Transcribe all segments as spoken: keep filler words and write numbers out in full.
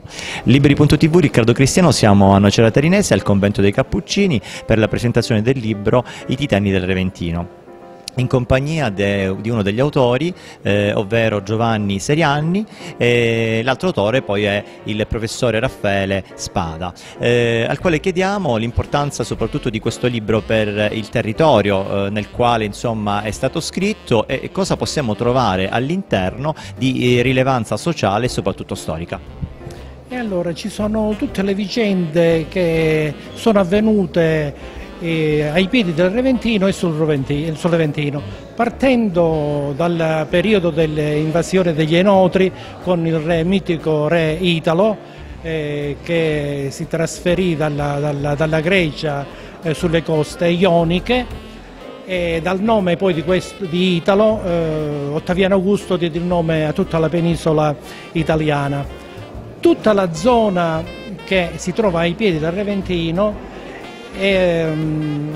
Liberi punto tivù, Riccardo Cristiano, siamo a Nocera Tarinese al convento dei Cappuccini per la presentazione del libro I Titani del Reventino, in compagnia de, di uno degli autori, eh, ovvero Giovanni Serianni, e l'altro autore poi è il professore Raffaele Spada, eh, al quale chiediamo l'importanza soprattutto di questo libro per il territorio eh, nel quale insomma è stato scritto e cosa possiamo trovare all'interno di eh, rilevanza sociale e soprattutto storica. E allora ci sono tutte le vicende che sono avvenute Eh, ai piedi del Reventino e sul Reventino, sul Reventino, partendo dal periodo dell'invasione degli Enotri con il re, mitico re Italo eh, che si trasferì dalla, dalla, dalla Grecia eh, sulle coste ioniche, e dal nome poi di, questo, di Italo eh, Ottaviano Augusto diede il nome a tutta la penisola italiana. Tutta la zona che si trova ai piedi del Reventino E, um,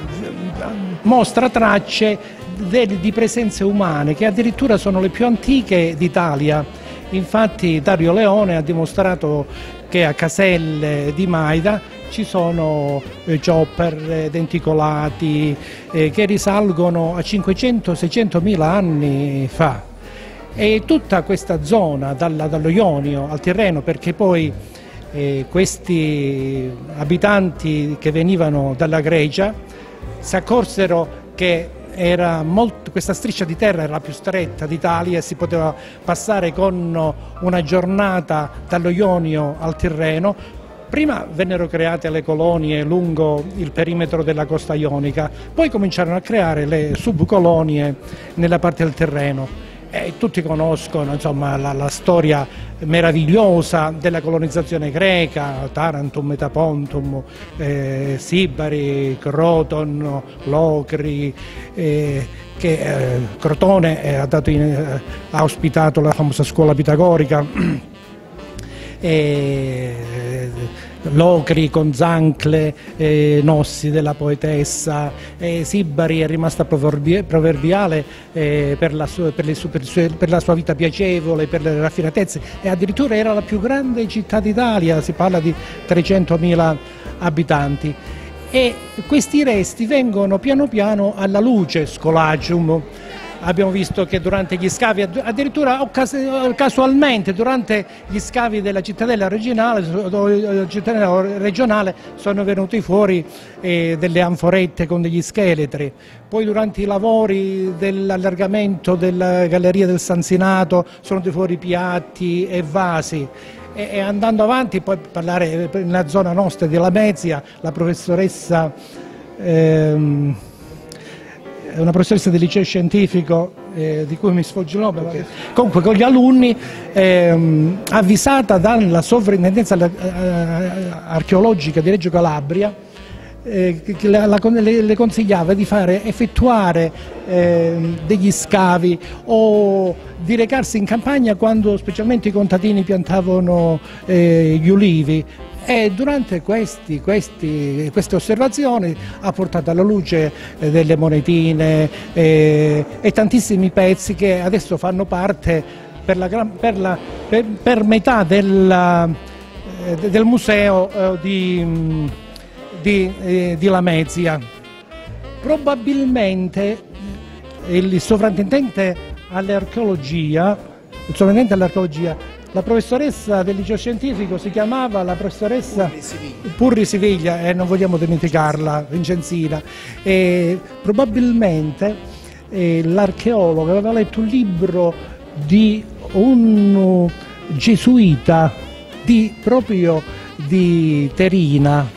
mostra tracce de, di presenze umane che addirittura sono le più antiche d'Italia. Infatti Dario Leone ha dimostrato che a Caselle di Maida ci sono eh, chopper, eh, denticolati eh, che risalgono a cinquecento seicento mila anni fa, e tutta questa zona dalla, dallo Ionio al Tirreno, perché poi E questi abitanti che venivano dalla Grecia si accorsero che era molto, questa striscia di terra era la più stretta d'Italia e si poteva passare con una giornata dallo Ionio al Tirreno. Prima vennero create le colonie lungo il perimetro della costa ionica, poi cominciarono a creare le subcolonie nella parte del Tirreno. E tutti conoscono insomma, la, la storia meravigliosa della colonizzazione greca, Tarantum, Metapontum, eh, Sibari, Croton, Locri, eh, che eh, Crotone eh, ha, dato in, eh, ha ospitato la famosa scuola pitagorica, e, Locri con Zancle, eh, Nossi della poetessa, eh, Sibari è rimasta proverbiale eh, per, la sua, per, le sue, per, sue, per la sua vita piacevole, per le raffinatezze, e addirittura era la più grande città d'Italia, si parla di trecentomila abitanti. E questi resti vengono piano piano alla luce, Scolagium. Abbiamo visto che durante gli scavi, addirittura casualmente durante gli scavi della cittadella regionale, cittadella regionale sono venuti fuori eh, delle anforette con degli scheletri. Poi durante i lavori dell'allargamento della galleria del Sanzinato sono venuti fuori piatti e vasi. E, e andando avanti, poi parlare nella zona nostra di Lamezia, la professoressa ehm, una professoressa del liceo scientifico eh, di cui mi sfugge il nome, okay. Comunque con gli alunni, ehm, avvisata dalla sovrintendenza archeologica di Reggio Calabria, eh, che la, la, le, le consigliava di fare, effettuare eh, degli scavi o di recarsi in campagna quando specialmente i contadini piantavano eh, gli ulivi. E durante questi, questi, queste osservazioni ha portato alla luce eh, delle monetine eh, e tantissimi pezzi che adesso fanno parte per, la, per, la, per, per metà del, eh, del museo eh, di, di, eh, di Lamezia. Probabilmente il sovrintendente all'archeologia, il sovrintendente all'archeologia la professoressa del liceo scientifico si chiamava la professoressa Purri Siviglia, e eh, non vogliamo dimenticarla, Vincenzina, e probabilmente eh, l'archeologo aveva letto un libro di un gesuita di, proprio di Terina,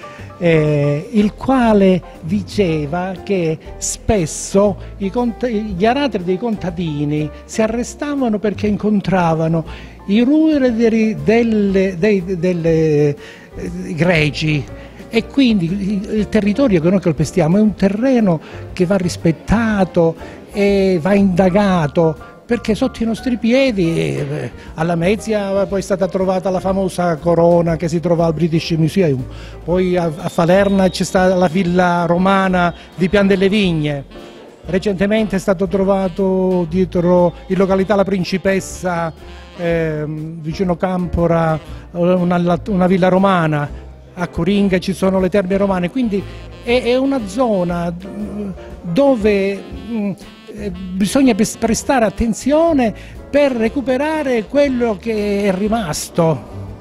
Eh, il quale diceva che spesso i gli aratri dei contadini si arrestavano perché incontravano i rueri delle, dei, delle eh, greci, e quindi il, il territorio che noi calpestiamo è un terreno che va rispettato e va indagato, perché sotto i nostri piedi, eh, a Lamezia poi è stata trovata la famosa corona che si trova al British Museum, poi a, a Falerna c'è stata la villa romana di Pian delle Vigne, recentemente è stato trovato dietro in località La Principessa eh, vicino Campora una, una villa romana, a Coringa ci sono le terme romane, quindi è, è una zona dove mh, bisogna prestare attenzione per recuperare quello che è rimasto.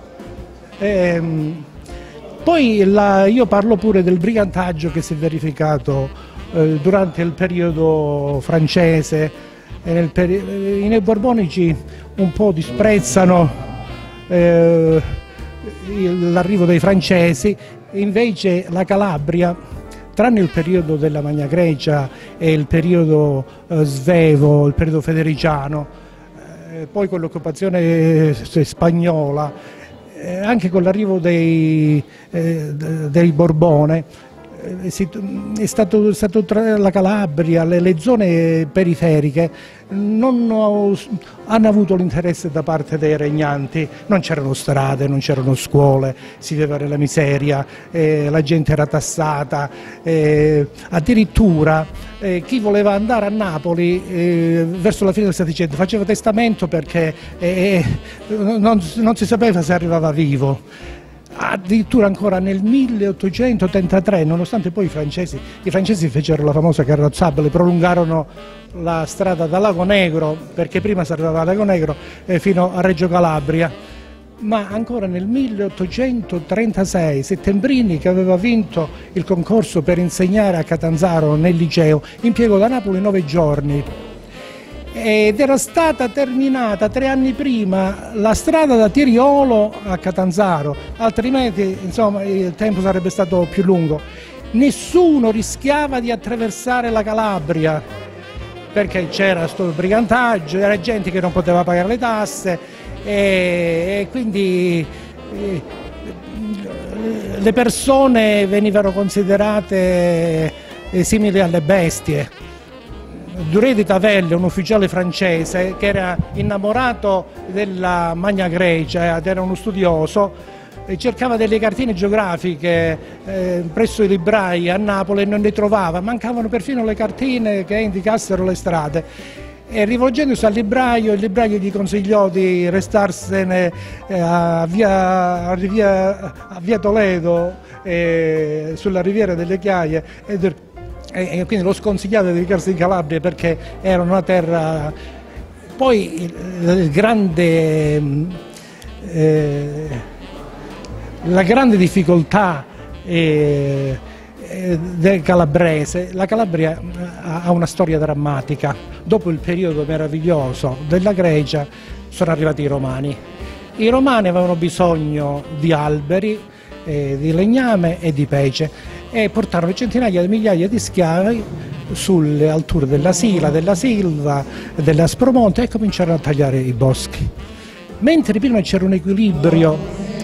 Ehm, poi la, io parlo pure del brigantaggio che si è verificato eh, durante il periodo francese. E nel peri I neoborbonici un po' disprezzano eh, l'arrivo dei francesi, invece la Calabria, tranne il periodo della Magna Grecia e il periodo eh, svevo, il periodo federiciano, eh, poi con l'occupazione spagnola, eh, anche con l'arrivo dei, eh, dei Borbone, eh, si, è stato, è stato tra la Calabria, le, le zone periferiche non ho, hanno avuto l'interesse da parte dei regnanti, non c'erano strade, non c'erano scuole, si viveva nella miseria, eh, la gente era tassata, eh, addirittura eh, chi voleva andare a Napoli eh, verso la fine del Settecento faceva testamento perché eh, non, non si sapeva se arrivava vivo. Addirittura ancora nel milleottocentotrentatré, nonostante poi i francesi, i francesi fecero la famosa carrozzabile, prolungarono la strada da Lago Negro, perché prima si arrivava a Lago Negro eh, fino a Reggio Calabria, ma ancora nel milleottocentotrentasei Settembrini, che aveva vinto il concorso per insegnare a Catanzaro nel liceo, impiegò da Napoli nove giorni. Ed era stata terminata tre anni prima la strada da Tiriolo a Catanzaro, altrimenti insomma, il tempo sarebbe stato più lungo. Nessuno rischiava di attraversare la Calabria perché c'era questo brigantaggio, era gente che non poteva pagare le tasse e, e quindi e, le persone venivano considerate eh, simili alle bestie. Duré di Tavelle, un ufficiale francese che era innamorato della Magna Grecia ed era uno studioso, cercava delle cartine geografiche eh, presso i librai a Napoli e non le trovava, mancavano perfino le cartine che indicassero le strade. E rivolgendosi al libraio, il libraio gli consigliò di restarsene eh, a, via, a, via, a via Toledo, eh, sulla riviera delle Chiaie, ed e quindi lo sconsigliato di recarsi in Calabria perché era una terra. Poi il, il grande, eh, la grande difficoltà eh, del calabrese, la Calabria ha una storia drammatica. Dopo il periodo meraviglioso della Grecia sono arrivati i Romani. I Romani avevano bisogno di alberi, eh, di legname e di pece, e portarono centinaia di migliaia di schiavi sulle alture della Sila, della Silva, dell'Aspromonte e cominciarono a tagliare i boschi. Mentre prima c'era un equilibrio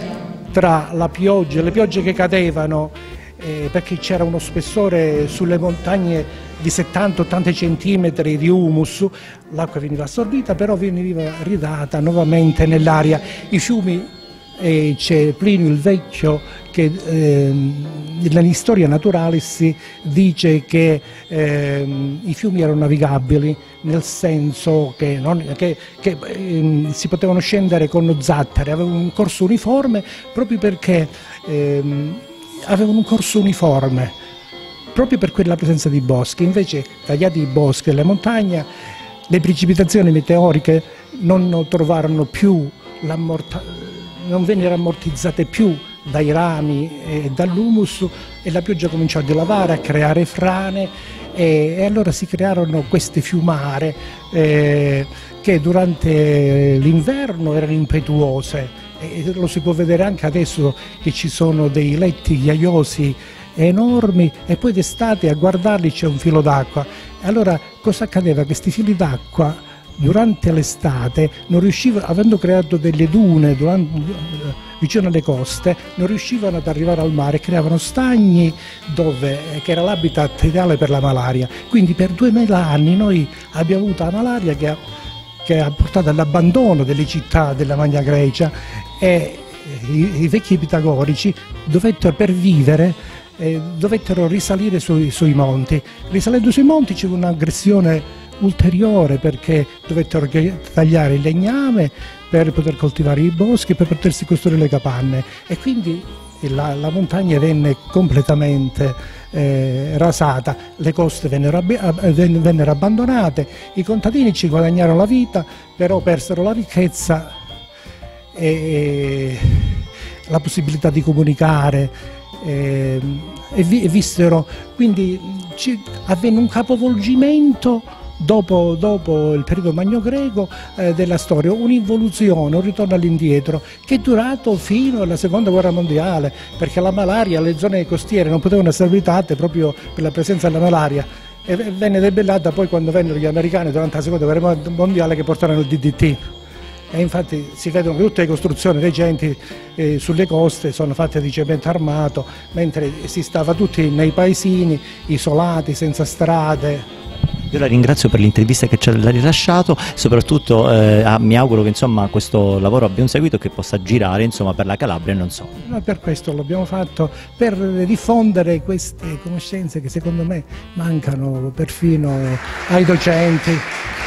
tra la pioggia, le piogge che cadevano, eh, perché c'era uno spessore sulle montagne di settanta ottanta centimetri di humus, l'acqua veniva assorbita, però veniva ridata nuovamente nell'aria. I fiumi, eh, c'è Plinio il Vecchio che eh, nella Storia Naturalis dice che eh, i fiumi erano navigabili, nel senso che, non, che, che eh, si potevano scendere con zattere, avevano un corso uniforme proprio perché eh, avevano un corso uniforme, proprio per quella presenza di boschi. Invece, tagliati i boschi e le montagne, le precipitazioni meteoriche non trovarono più l'ammortamento, non vennero ammortizzate più dai rami e dall'humus, e la pioggia cominciò a dilavare, a creare frane, e, e allora si crearono queste fiumare eh, che durante l'inverno erano impetuose, e lo si può vedere anche adesso che ci sono dei letti ghiaiosi enormi e poi d'estate a guardarli c'è un filo d'acqua. Allora cosa accadeva? Questi fili d'acqua durante l'estate, non riuscivano, avendo creato delle dune durante, vicino alle coste, non riuscivano ad arrivare al mare, creavano stagni dove, che era l'habitat ideale per la malaria. Quindi per duemila anni noi abbiamo avuto la malaria che ha, che ha portato all'abbandono delle città della Magna Grecia, e i, i vecchi pitagorici dovettero, per vivere, eh, dovettero risalire sui, sui monti. Risalendo sui monti c'è un'aggressione ulteriore, perché dovettero tagliare il legname per poter coltivare i boschi, per potersi costruire le capanne, e quindi la, la montagna venne completamente eh, rasata, le coste vennero, vennero abbandonate, i contadini ci guadagnarono la vita, però persero la ricchezza e la possibilità di comunicare, eh, e, vi, e vissero, quindi ci, avvenne un capovolgimento dopo, dopo il periodo magno-greco eh, della storia, un'involuzione, un ritorno all'indietro che è durato fino alla seconda guerra mondiale, perché la malaria, le zone costiere non potevano essere abitate proprio per la presenza della malaria, e venne debellata poi quando vennero gli americani durante la seconda guerra mondiale, che portarono il D D T. E infatti si vedono che tutte le costruzioni recenti eh, sulle coste sono fatte di cemento armato, mentre si stava tutti nei paesini, isolati, senza strade. Io la ringrazio per l'intervista che ci ha rilasciato, soprattutto eh, mi auguro che insomma, questo lavoro abbia un seguito, che possa girare insomma, per la Calabria e non so. Noi per questo l'abbiamo fatto, per diffondere queste conoscenze che secondo me mancano perfino ai docenti.